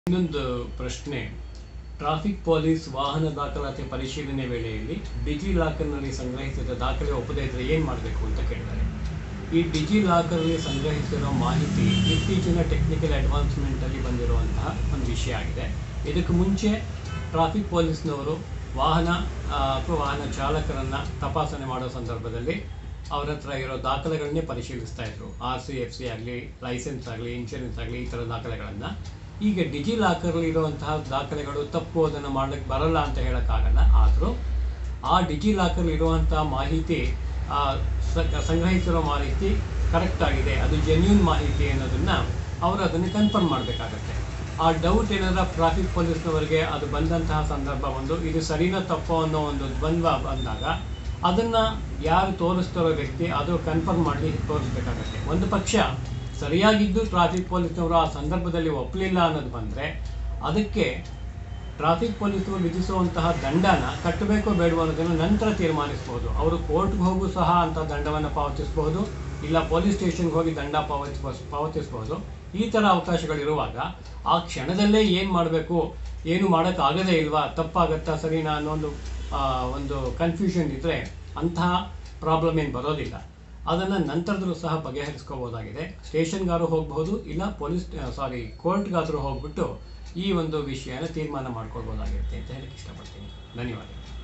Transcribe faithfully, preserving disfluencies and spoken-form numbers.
ಇನ್ನೊಂದು ಪ್ರಶ್ನೆ, traffic police ವಾಹನ ದಾಖಲಾತಿ ಪರಿಶೀಲನೆ ವೇಳೆಯಲ್ಲಿ ಡಿಜಿ ಲಾಕರ್ನಲ್ಲಿ ಸಂಗ್ರಹಿಸಿದ ದಾಖಲೆ ಒಪ್ಪದೇ ಇದ್ದರೆ ಏನು ಮಾಡಬೇಕು ಅಂತ ಕೇಳಿದ್ದಾರೆ. ಈ ಡಿಜಿ ಲಾಕರ್ನಲ್ಲಿ ಸಂಗ್ರಹಿಸಿರೋ ಮಾಹಿತಿ ಇತ್ತೀಚಿನ ಟೆಕ್ನಿಕಲ್ ಅಡ್ವಾನ್ಸ್ಮೆಂಟಲ್ಲಿ ಬಂದಿರುವಂತಹ ಒಂದು ವಿಷಯ ಆಗಿದೆ. ಇದಕ್ಕೆ ಮುಂಚೆ ಟ್ರಾಫಿಕ್ ಪೊಲೀಸ್ನವರು ವಾಹನ ಅಥವಾ ವಾಹನ ಚಾಲಕರನ್ನು ತಪಾಸಣೆ ಮಾಡೋ ಸಂದರ್ಭದಲ್ಲಿ ಅವರ ಹತ್ರ ಇರೋ ದಾಖಲೆಗಳನ್ನೇ ಪರಿಶೀಲಿಸ್ತಾ ಇದ್ರು. ಆರ್ ಸಿ ಎಫ್ ಸಿ ಆಗಲಿ, ಲೈಸೆನ್ಸ್ ಆಗಲಿ, ಇನ್ಶೂರೆನ್ಸ್ ಆಗಲಿ, ಈ ಥರ ದಾಖಲೆಗಳನ್ನು. ಈಗ ಡಿಜಿ ಲಾಕರ್ಲಿ ಇರುವಂತಹ ದಾಖಲೆಗಳು ತಪ್ಪು, ಅದನ್ನು ಮಾಡಲಿಕ್ಕೆ ಬರಲ್ಲ ಅಂತ ಹೇಳೋಕ್ಕಾಗಲ್ಲ. ಆದರೂ ಆ ಡಿಜಿ ಲಾಕರ್ಲಿ ಇರುವಂತಹ ಮಾಹಿತಿ, ಸಂಗ್ರಹಿಸಿರೋ ಮಾಹಿತಿ ಕರೆಕ್ಟ್ ಆಗಿದೆ, ಅದು ಜೆನ್ಯೂನ್ ಮಾಹಿತಿ ಅನ್ನೋದನ್ನು ಅವರು ಅದನ್ನು ಕನ್ಫರ್ಮ್ ಮಾಡಬೇಕಾಗತ್ತೆ. ಆ ಡೌಟ್ ಏನಾದರೂ ಟ್ರಾಫಿಕ್ ಪೊಲೀಸ್ನವರಿಗೆ ಅದು ಬಂದಂತಹ ಸಂದರ್ಭ ಒಂದು, ಇದು ಸರಿನೋ ತಪ್ಪೋ ಅನ್ನೋ ಒಂದು ದ್ವಂದ್ವ ಬಂದಾಗ ಅದನ್ನು ಯಾರು ತೋರಿಸ್ತಿರೋ ವ್ಯಕ್ತಿ ಅದು ಕನ್ಫರ್ಮ್ ಮಾಡಿ ತೋರಿಸ್ಬೇಕಾಗತ್ತೆ. ಒಂದು ಪಕ್ಷ ಸರಿಯಾಗಿದ್ದು ಟ್ರಾಫಿಕ್ ಪೊಲೀಸ್ನವರು ಆ ಸಂದರ್ಭದಲ್ಲಿ ಒಪ್ಪಲಿಲ್ಲ ಅನ್ನೋದು ಬಂದರೆ ಅದಕ್ಕೆ ಟ್ರಾಫಿಕ್ ಪೊಲೀಸರು ವಿಧಿಸುವಂತಹ ದಂಡನ ಕಟ್ಟಬೇಕೋ ಬೇಡವೋ ಅನ್ನೋದನ್ನು ನಂತರ ತೀರ್ಮಾನಿಸ್ಬೋದು. ಅವರು ಕೋರ್ಟ್ಗೆ ಹೋಗೂ ಸಹ ಅಂಥ ದಂಡವನ್ನು ಪಾವತಿಸ್ಬೋದು, ಇಲ್ಲ ಪೊಲೀಸ್ ಸ್ಟೇಷನ್ಗೆ ಹೋಗಿ ದಂಡ ಪಾವತಿಸ್ ಪಾವತಿಸ್ಬೋದು. ಈ ಥರ ಅವಕಾಶಗಳಿರುವಾಗ ಆ ಕ್ಷಣದಲ್ಲೇ ಏನು ಮಾಡಬೇಕು, ಏನು ಮಾಡೋಕ್ಕಾಗದೇ ಇಲ್ವಾ, ತಪ್ಪಾಗತ್ತಾ ಸರಿನಾ ಅನ್ನೋ ಒಂದು ಒಂದು ಕನ್ಫ್ಯೂಷನ್ ಇದ್ದರೆ ಅಂತಹ ಪ್ರಾಬ್ಲಮ್ ಏನು ಬರೋದಿಲ್ಲ. ಅದನ್ನು ನಂತರದಲ್ಲೂ ಸಹ ಬಗೆಹರಿಸ್ಕೋಬೋದಾಗಿದೆ. ಸ್ಟೇಷನ್ಗಾದರೂ ಹೋಗ್ಬೋದು, ಇಲ್ಲ ಪೊಲೀಸ್ ಸಾರಿ ಕೋರ್ಟ್ಗಾದರೂ ಹೋಗ್ಬಿಟ್ಟು ಈ ಒಂದು ವಿಷಯನ ತೀರ್ಮಾನ ಮಾಡ್ಕೊಳ್ಬೋದಾಗಿರುತ್ತೆ ಅಂತ ಹೇಳಕ್ಕೆ ಇಷ್ಟಪಡ್ತೀನಿ. ಧನ್ಯವಾದಗಳು.